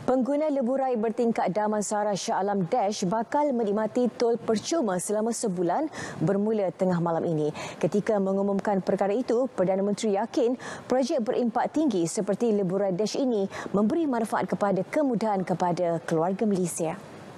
Pengguna lebuh raya bertingkat Damansara Shah Alam Dash bakal menikmati tol percuma selama sebulan bermula tengah malam ini. Ketika mengumumkan perkara itu, Perdana Menteri yakin projek berimpak tinggi seperti lebuh raya Dash ini memberi manfaat kepada kemudahan kepada keluarga Malaysia.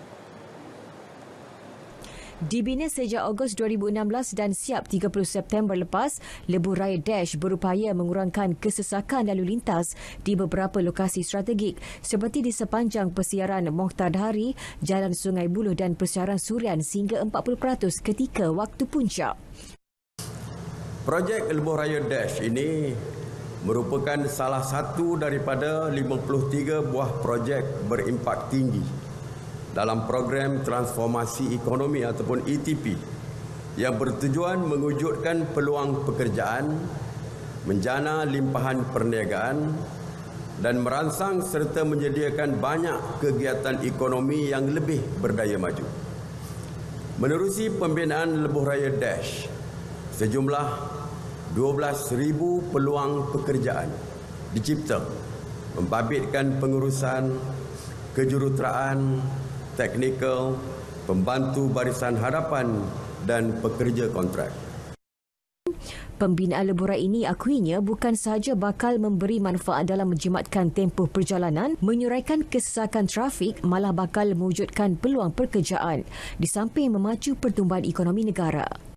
Dibina sejak Ogos 2016 dan siap 30 September lepas, lebuh raya Dash berupaya mengurangkan kesesakan lalu lintas di beberapa lokasi strategik seperti di sepanjang persiaran Mokhtar Dahari, Jalan Sungai Buloh dan persiaran Surian sehingga 40% ketika waktu puncak. Projek lebuh raya Dash ini merupakan salah satu daripada 53 buah projek berimpak tinggi dalam program transformasi ekonomi ataupun ETP yang bertujuan mewujudkan peluang pekerjaan, menjana limpahan perniagaan dan merangsang serta menyediakan banyak kegiatan ekonomi yang lebih berdaya maju. Menerusi pembinaan lebuh raya Dash, sejumlah 12,000 peluang pekerjaan dicipta, membabitkan pengurusan, kejuruteraan, teknikal, pembantu barisan hadapan dan pekerja kontrak. Pembinaan lebuh raya ini akuinya bukan sahaja bakal memberi manfaat dalam menjimatkan tempoh perjalanan, menyuraikan kesesakan trafik, malah bakal mewujudkan peluang pekerjaan di samping memacu pertumbuhan ekonomi negara.